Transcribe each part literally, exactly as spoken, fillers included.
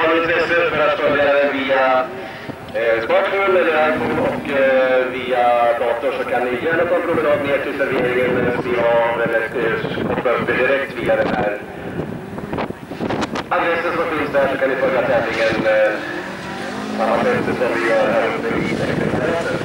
har intresse för att följa den via eh, smartphone eller iPhone och eh, via dator så kan ni gärna ta en promenad ner till serveringen eller skriva av eller koppla upp direkt via den här adressen som finns där, så kan ni följa tävlingen eh, samma sätt som vi gör här uppe i sekretariatet.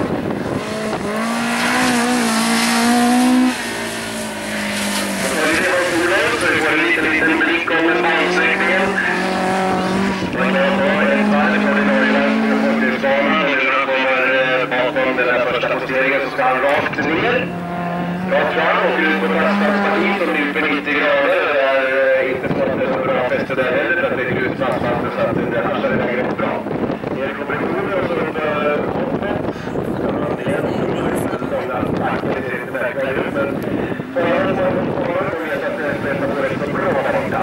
Så vi får en liten, liten blick om bansträckningen. Man kan ha en varv från den norrländska folkningsbanan eller när man kommer bakom den här första posteringen så ska han rakt ner. Rakt fram och ut på ett asfaltparti som är på nittio grader. Det är inte så att det är så bra fäste där heller för att det är grus på asfalten så att det haschar iväg rätt bra. Ner i kompressionen och så under hoppet. Så kan man ner och så många takter det ser inte verkligen ut men föraren som kommer och vet att det släpper på rätt så bra där borta.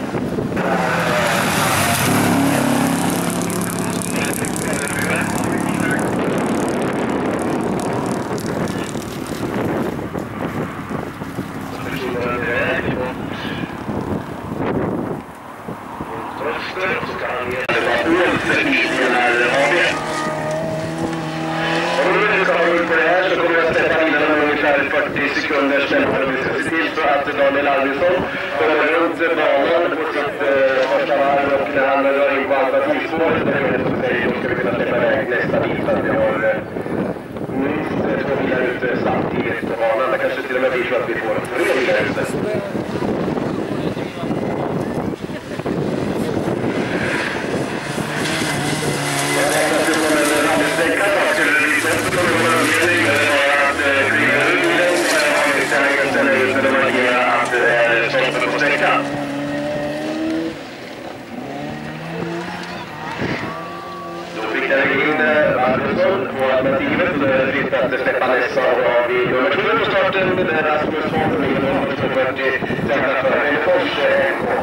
fyrtio sekunder sedan har vi sett till så att Daniel Arvidsson kommer runt banan på sitt eh, första varv och när han drar in på alternativspåret så säger då ska vi kunna släppa iväg nästa bil så att vi har eh, minst två bilar ute samtidigt på banan. Det kanske till och med blir så att vi får tre bilar ute. Jag räknar till som en rallysträcka så skulle det bli så att det kommer att vara anledning med att kriga ut bilen och ställa ut eller markera att det är stoppen på sträckan. Då skickar vi in Arvidsson på alternativet och då är det fritt att släppa nästa av i nummer två på starten. Det är Rasmus Holm i nummer tvåhundrafyrtio träffar för Hälfors N K.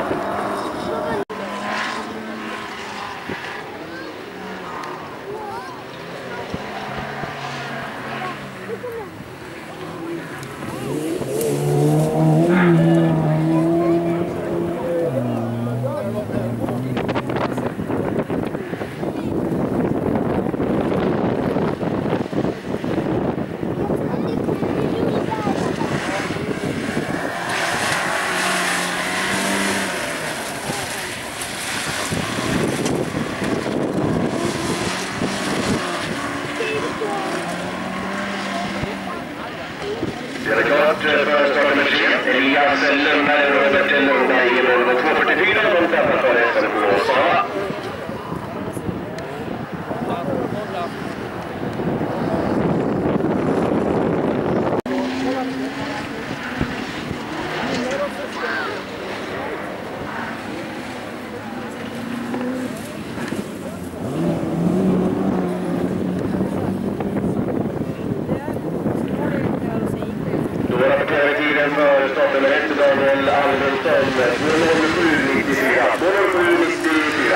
Det är klart för start nummer tre. Elias Lundberg, Robert Lundberg i Volvo tvåhundrafyrtiofyra. De träffar för S M K Sala. För start nummer ett, Daniel Alvinsson, två noll sju nittiofyra. två noll sju nittiofyra.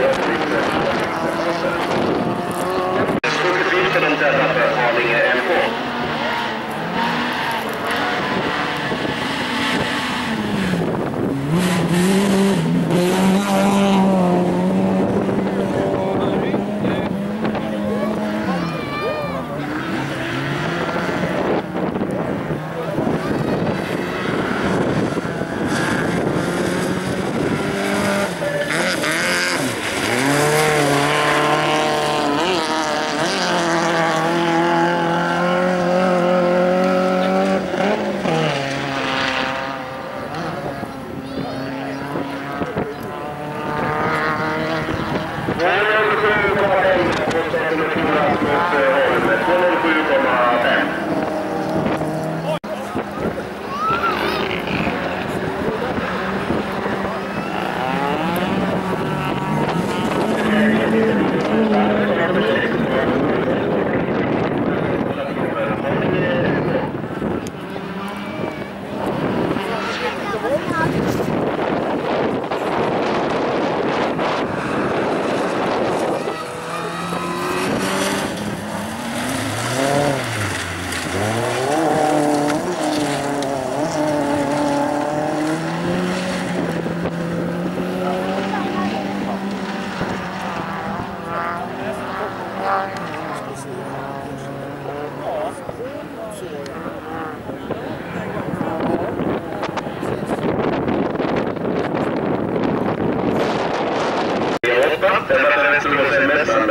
Skogefilten om denna förhållning är en på.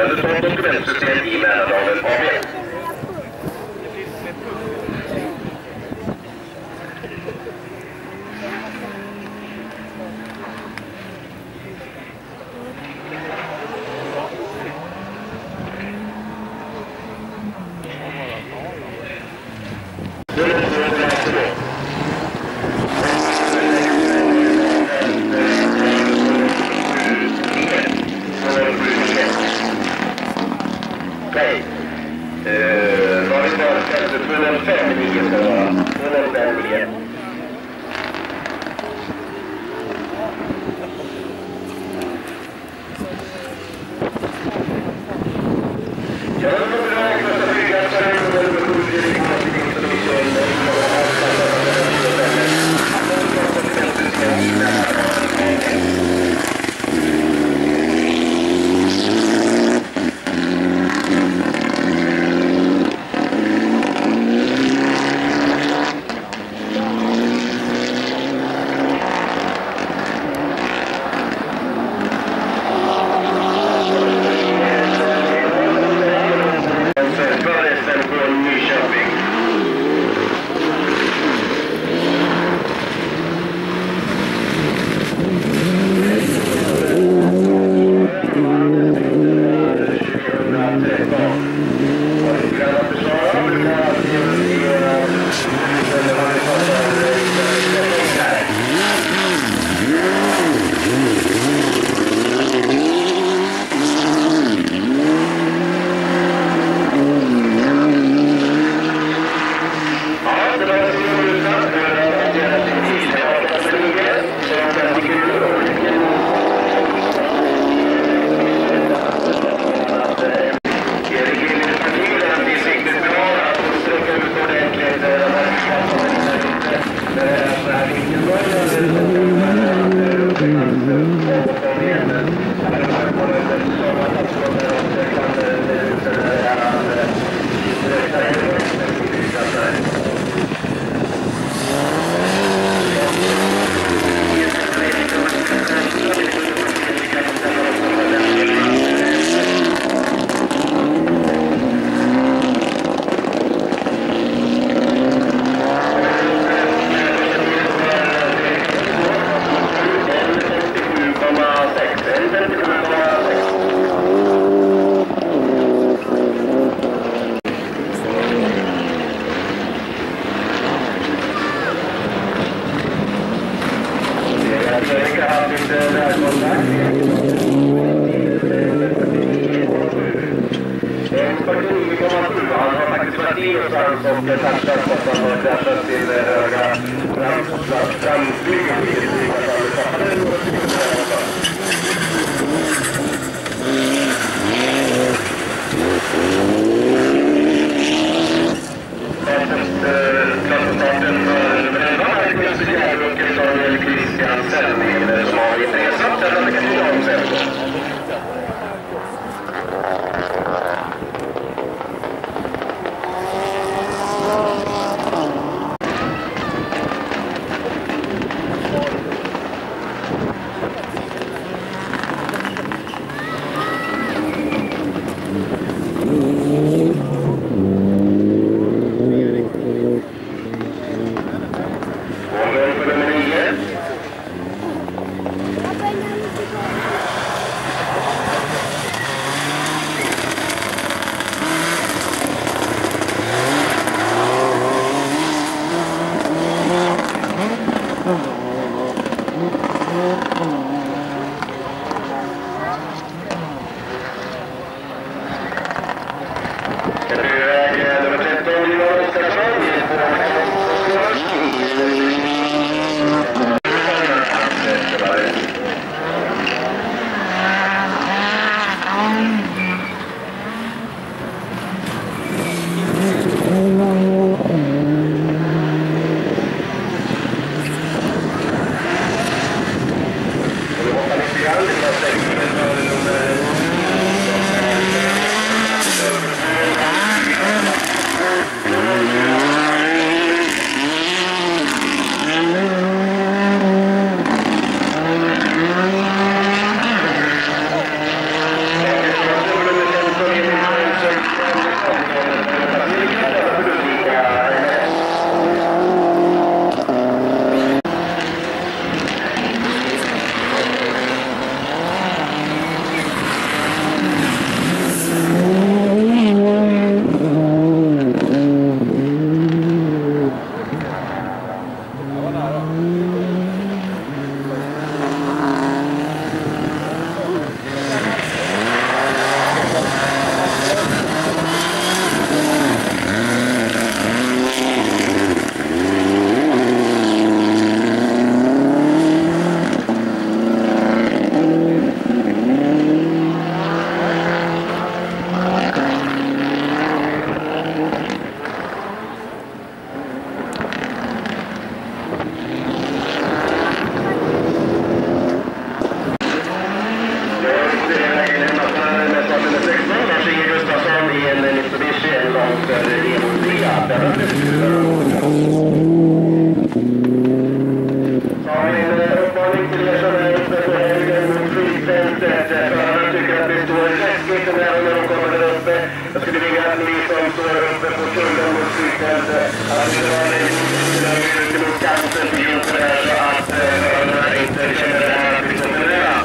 Stödet från dokumentsystem i Mälardalen A B. Jag skulle vilja att ni som står uppe på tullen mot flygfältet att ni drar er ut mot kanten till jorden här så att förarna inte känner det här att vi ska förlora.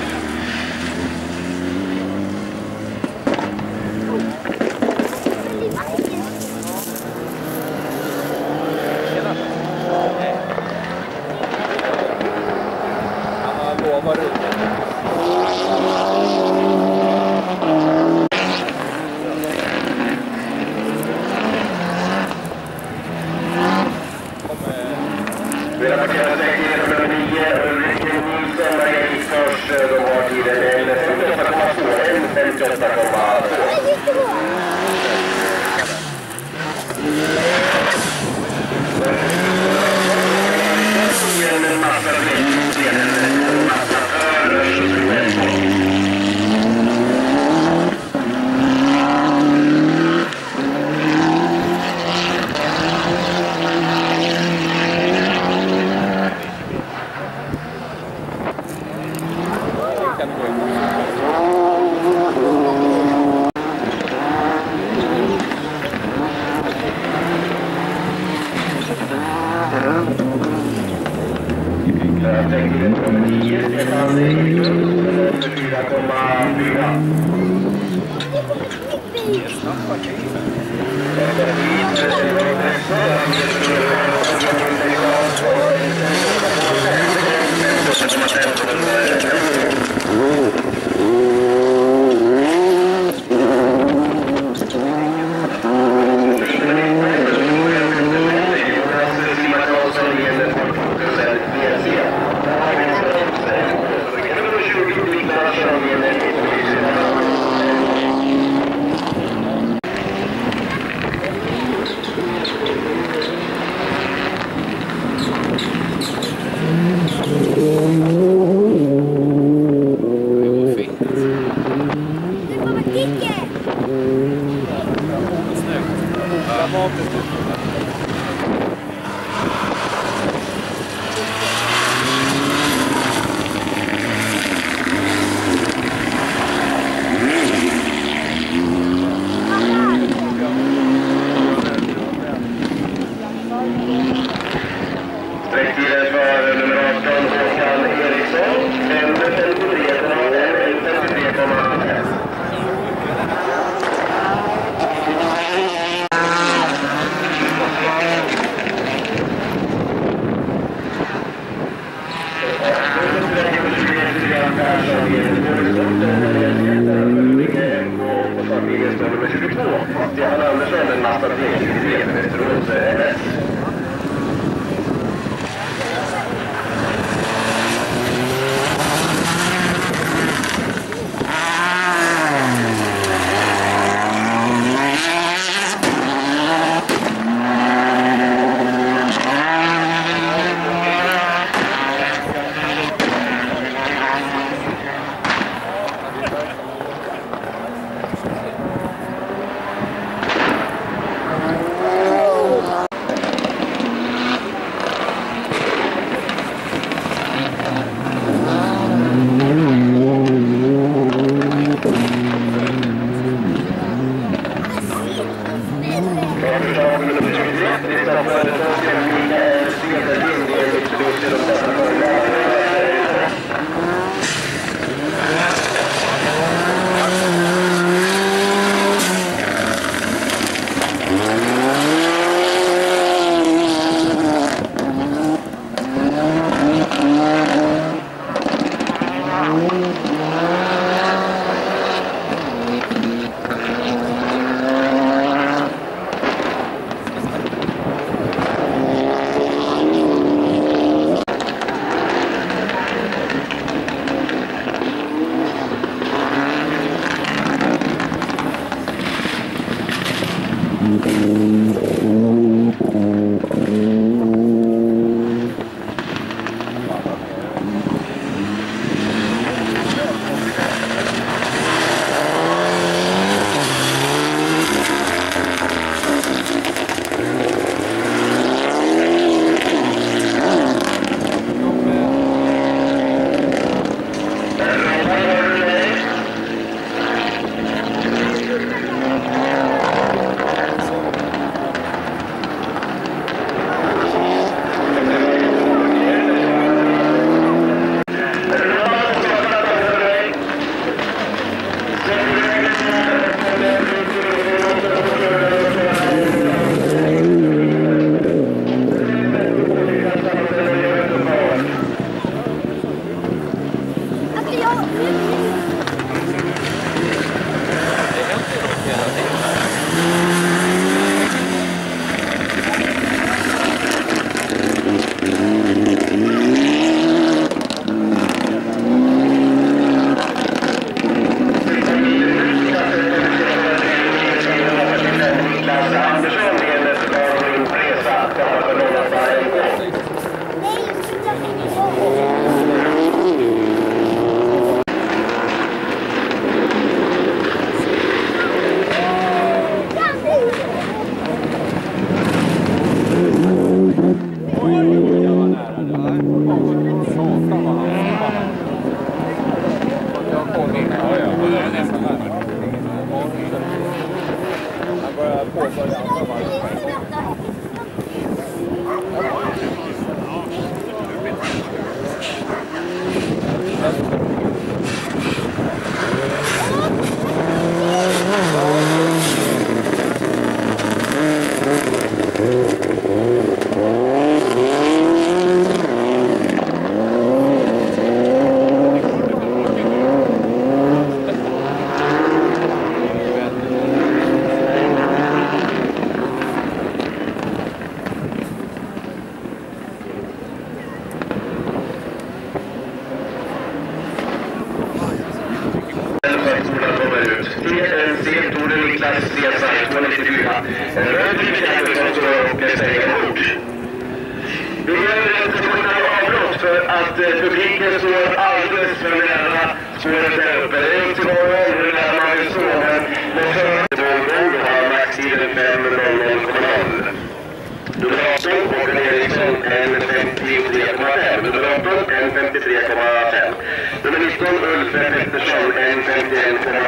Niklas Stensson, två nittiofyra. Röd Mikael som står och säger ord. Vi gör ett första avbrott för att publiken står alldeles för nära spåret där uppe. Det är upp till morgon, hur nära man vill stå, men de förra vi har maxtiden fem noll noll komma noll. Nummer arton, Håkan Eriksson, en femtiotre komma fem. Nummer arton, en femtiotre komma fem. Nummer nitton, Ulf Pettersson, en femtioen komma fem.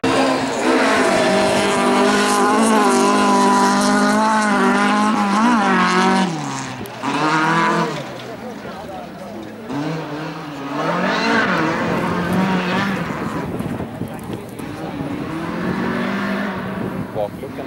Bakluckan.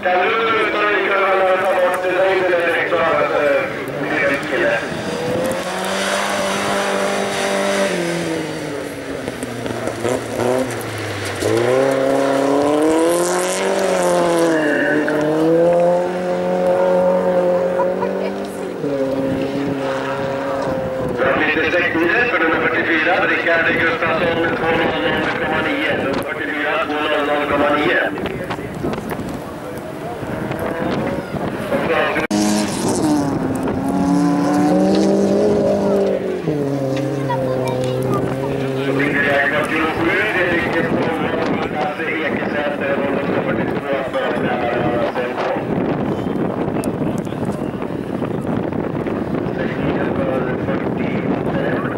Kan du utan vi kan alla ta bort dig direkt och alla till kille? Rickard Gustafsson två noll noll komma nio, nummer fyrtiofyra två noll noll komma nio. Så blir det räknat till sju, det är riktigt på Lasse Ekesäter, nummer fyrtiotvå, företrädare sen på. Tekniken för fyrtiofem.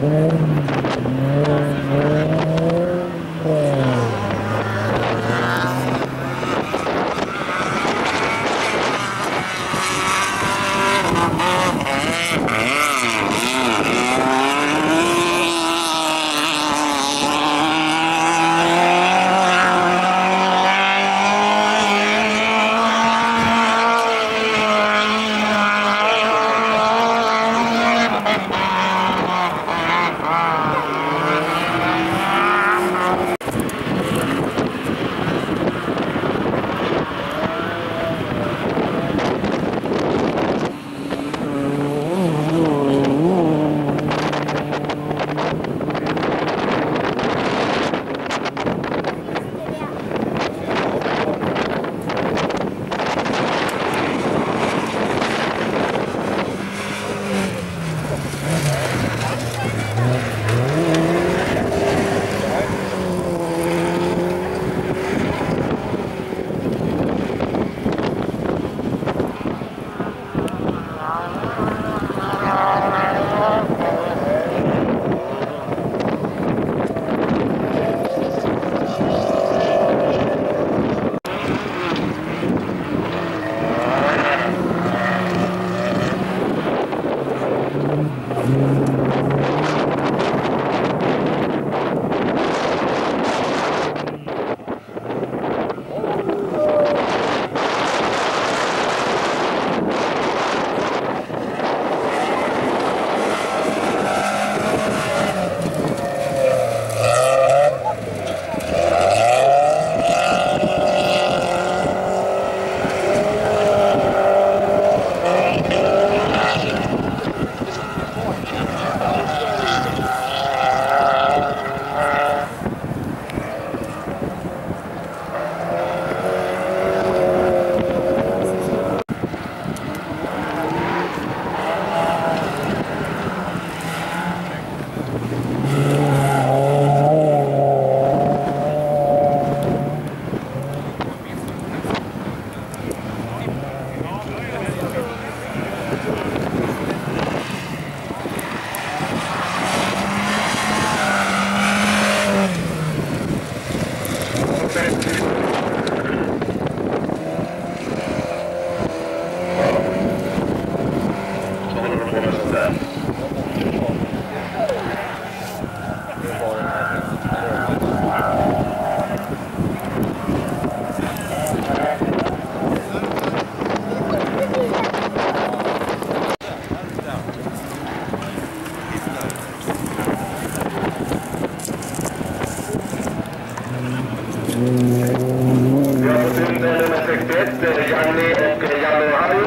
Janni och Janne Harjo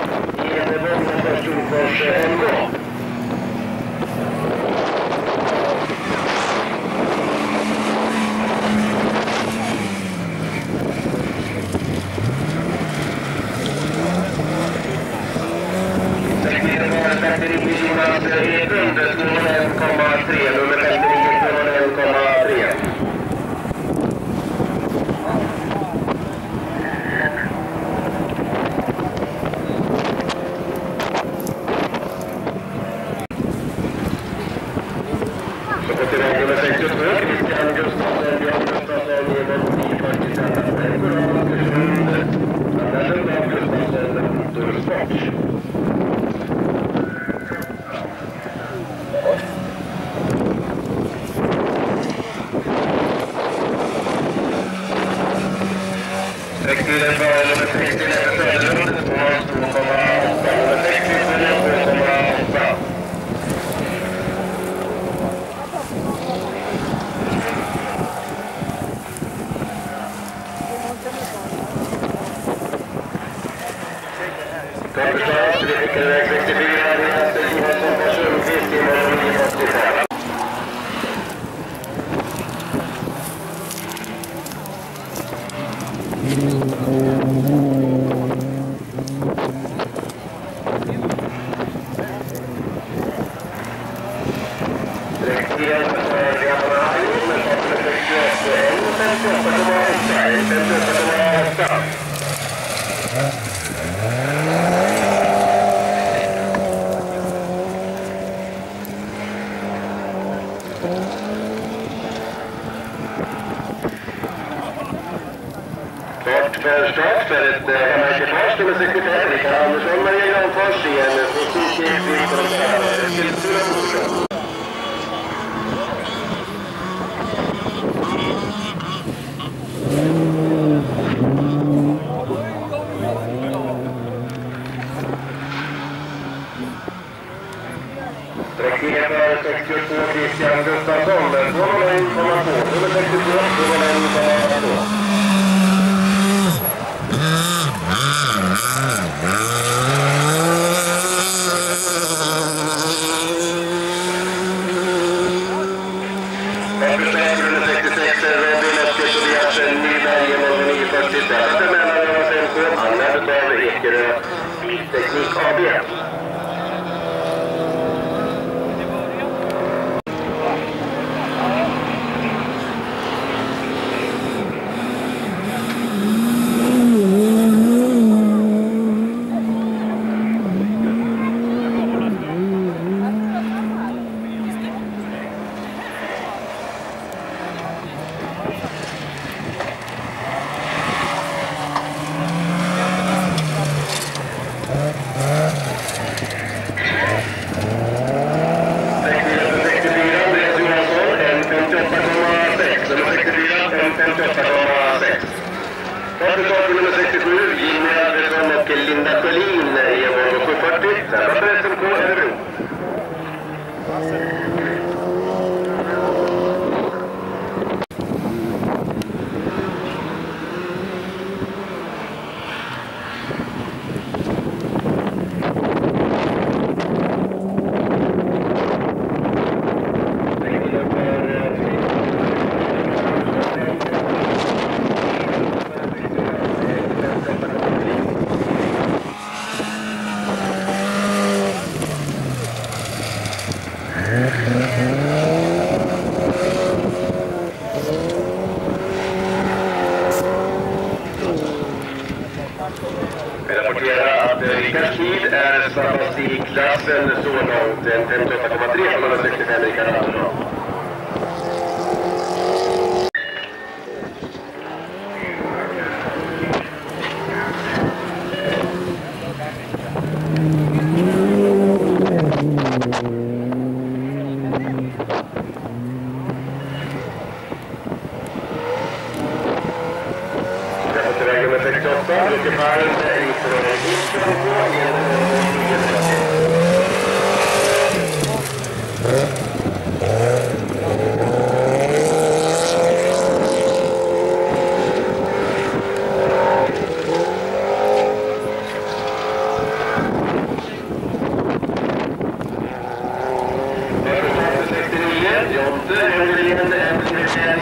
i en vagn för Storfors M K. Tekniken var femtionio Jonas Edlund, två noll komma tre, nummer femtionio två noll komma tre. Nummer sextiotvå, Christian Gustafsson, Björn Gustafsson, Emil fyrtiofem, Nicolás Andersson, Andersson av Gustafsson, Motorsport. Sträcktiden var nummer sextio, Leffe Söderlund, två noll komma åtta, nummer sextio, två komma åtta. Förstås, vi skickar iväg sextiofyra, det är Hasse Johansson på Sundqvist i morgon nio åttiofem. Direktiven för Janne Harjo med startnummer sextioåtta, femtioåtta komma åtta, femtioåtta komma åtta. för start för ett hemmaekipage nummer sextiofem. Rickard Andersson, Maria Granfors i en Suzuki Victor Eskilstuna Motorsson. Sträckningen för sextiotvå Christian Gustafsson, två noll ett komma två, nummer sextiotvå, två noll ett komma två. Eftersträck nummer sextiosex, Robin Eskil Tobias Nyberg genom nio fyrtio ställande mellan Jonas M K, använd av Ekerö Bilteknik A B. Startförstånd nummer sextiosju, Jimmy Andersson och Linda Sjölin i en Volvo sjuhundrafyrtio. Sända för S M K Örebro. Vi rapporterar att Rickards tid är snabbast i klassen så långt, en femtioåtta komma tre från nummer sextiofem Rickard Andersson. Väg nummer sextioåtta, Luckeberg, Riksdagen, sextionio, Jonte, Hengelien, Hengelien,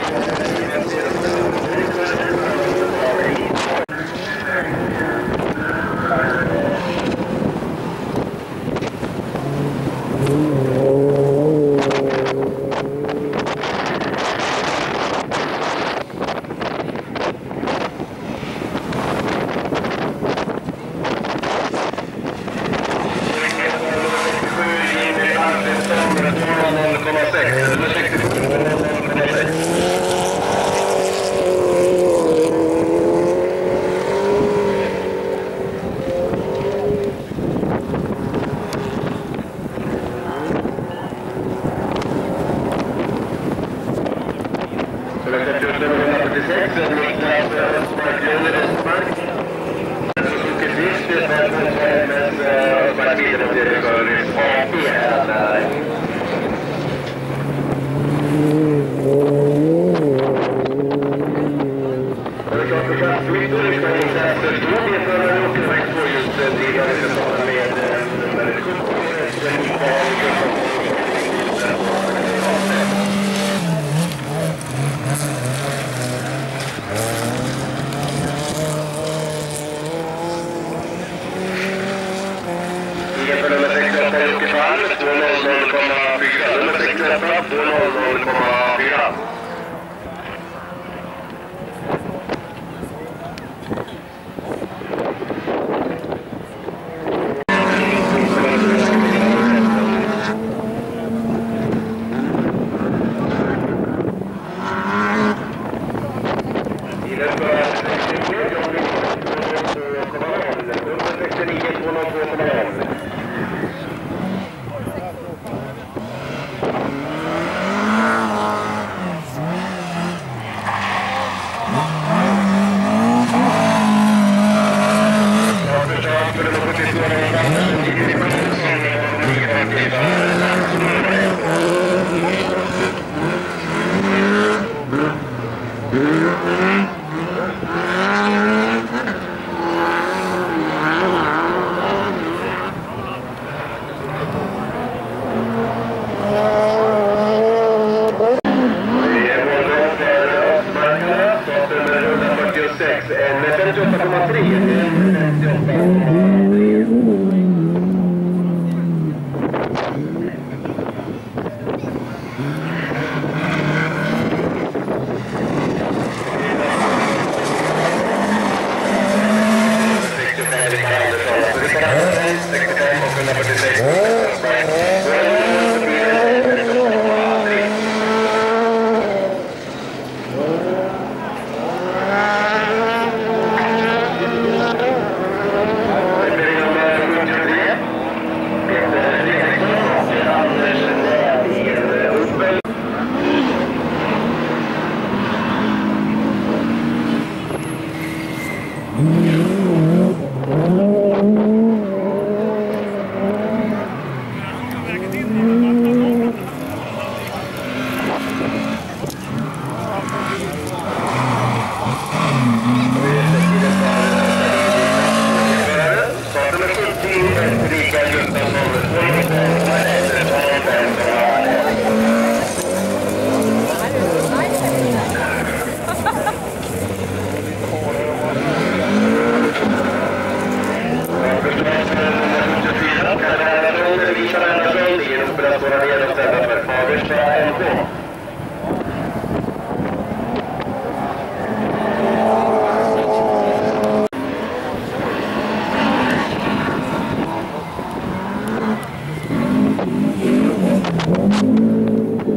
operatora ledarställda för Fagersta N K.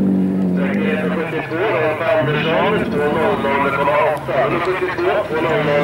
Säkerheten sjuttiotvå, Rolf Andersson, två noll noll komma åtta. sjuttiotvå, två noll noll